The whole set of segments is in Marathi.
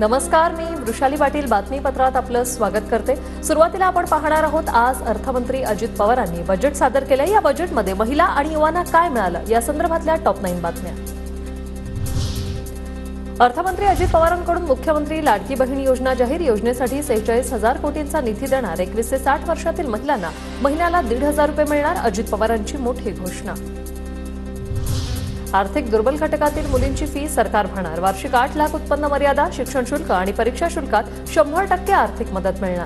नमस्कार, मी वृषाली पाटील बातमीपत्रात आपलं स्वागत करते। सुरुवातीला आपण पाहणार आहोत आज अर्थमंत्री अजित पवारांनी बजेट सादर केले। या बजेटमध्ये महिला आणि युवांना काय मिळालं या संदर्भातल्या टॉप 9 बातम्या। अर्थमंत्री अजित पवारांकडून मुख्यमंत्री लाडकी बहीण योजना जाहीर। योजनेसाठी 46,000 कोटींचा निधी देणार। 21 ते 60 वर्षातील महिलांना महिन्याला 1,500 रुपये मिळणार। अजित पवारांची मोठी घोषणा। आर्थिक दुर्बल घटकातील मुलींची फी सरकार भरणार। वार्षिक 8 लाख उत्पन्न मर्यादा, शिक्षण शुल्क आणि परीक्षा शुल्कात 100% आर्थिक मदत मिळणार।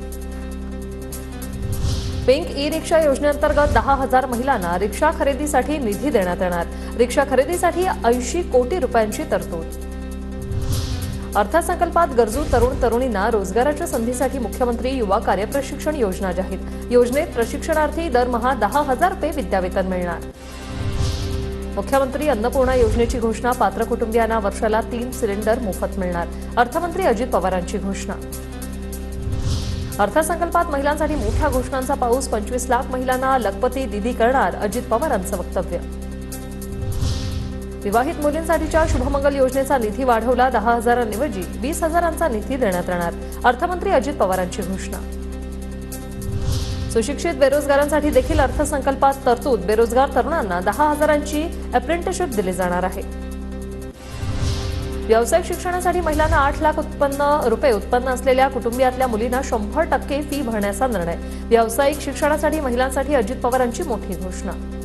पिंक ई रिक्षा योजनेअंतर्गत 10,000 महिलांना रिक्षा खरेदीसाठी निधी देण्यात येणार। रिक्षा खरेदीसाठी 80 कोटी रुपयांची तरतूद। अर्थसंकल्पात गरजू तरुण तरुणींना रोजगाराच्या संधीसाठी मुख्यमंत्री युवा कार्यप्रशिक्षण योजना जाहीर। योजनेत प्रशिक्षणार्थी दरमहा 10,000 रुपये विद्यावेतन मिळणार। मुख्यमंत्री अन्नपूर्णा योजनेची घोषणा। पात्र कुटुंबियांना वर्षाला 3 सिलेंडर मोफत मिळणार। अर्थमंत्री अजित पवारांची घोषणा। अर्थसंकल्पात महिलांसाठी मोठ्या घोषणांचा पाऊस। 25 लाख महिलांना लखपती दीदी करणार। अजित पवारांचं वक्तव्य। विवाहित मुलींसाठीच्या शुभमंगल योजनेचा निधी वाढवला। 10,000 20,000चा निधी देण्यात येणार। अर्थमंत्री अजित पवारांची घोषणा। सुशिक्षित बेरोजगारांसाठी देखील अर्थसंकल्पात तरतूद। बेरोजगार तरुणांना 10,000ची अप्रेंटिसशिप दिली जाणार आहे। व्यावसायिक शिक्षणासाठी महिलांना 8 लाख रुपये उत्पन्न असलेल्या कुटुंबियातल्या मुलींना 100% फी भरण्याचा निर्णय। व्यावसायिक शिक्षणासाठी महिलांसाठी अजित पवारांची मोठी घोषणा।